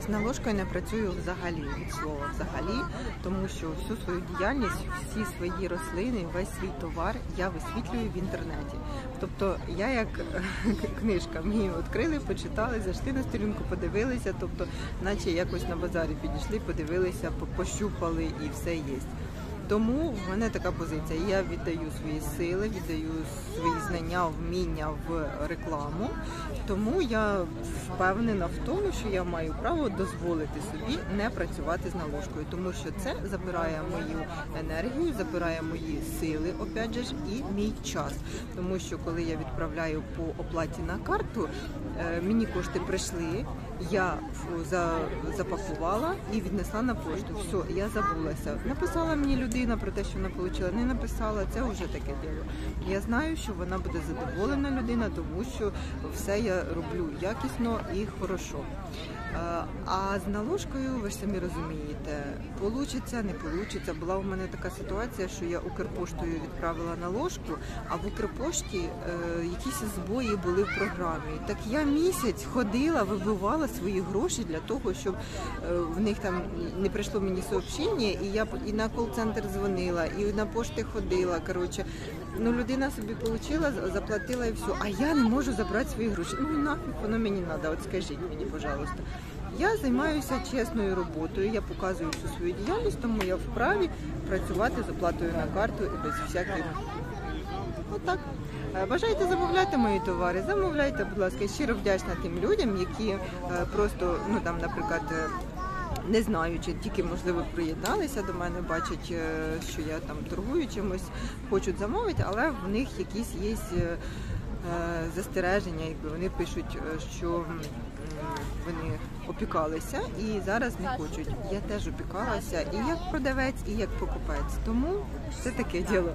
З наложкою не працюю взагалі, від слова взагалі, тому що всю свою діяльність, всі свої рослини, весь свій товар я висвітлюю в інтернеті. Тобто я як книжка, ми її відкрили, почитали, зайшли на сторінку, подивилися, тобто наче якось на базарі підійшли, подивилися, пощупали і все є. Тому в мене така позиція. Я віддаю свої сили, віддаю свої знання, вміння в рекламу. Тому я впевнена в тому, що я маю право дозволити собі не працювати з наложкою. Тому що це забирає мою енергію, забирає мої сили, опять же, і мій час. Тому що коли я відправляю по оплаті на карту, мені кошти прийшли, я запакувала і віднесла на пошту. Все, я забулася. Написала мені людина про те, що вона отримала, не написала, це вже таке діло. Я знаю, що вона буде задоволена людина, тому що все я роблю якісно і хорошо. А з наложкою, ви ж самі розумієте, получиться, не получиться. Була у мене така ситуація, що я Укрпоштою відправила наложку, а в Укрпошті якісь збої були в програмі. Так я місяць ходила, вибивала свої гроші для того, щоб в них там не прийшло мені сообщення, і я і на кол-центр дзвонила, і на пошти ходила. Коротше, ну людина собі отримала, заплатила і все, а я не можу забрати свої гроші. Ну нафіг воно мені треба, от скажіть мені, пожалуйста. Я займаюся чесною роботою, я показую всю свою діяльність, тому я вправі працювати з оплатою на карту і без всяких. Отак. Бажаєте замовляти мої товари? Замовляйте, будь ласка. Щиро вдячна тим людям, які просто, ну там, наприклад, не знаю, чи тільки, можливо, приєдналися до мене, бачать, що я там торгую чимось, хочуть замовити, але в них якісь є застереження, якби вони пишуть, що вони опікалися і зараз не хочуть. Я теж опікалася і як продавець, і як покупець. Тому це таке діло.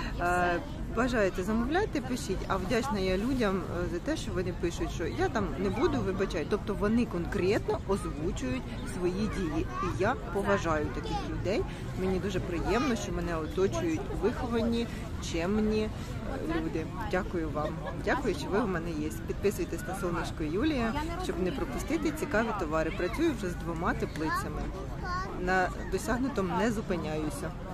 Бажаєте замовляти, пишіть, а вдячна я людям за те, що вони пишуть, що я там не буду, вибачати. Тобто вони конкретно озвучують свої дії. І я поважаю таких людей. Мені дуже приємно, що мене оточують виховані, чемні люди. Дякую вам. Дякую, що ви в мене є. Підписуйтесь на Сонечко Юлія, щоб не пропустити цікаві товари. Працюю вже з 2 теплицями. На досягнутому не зупиняюся.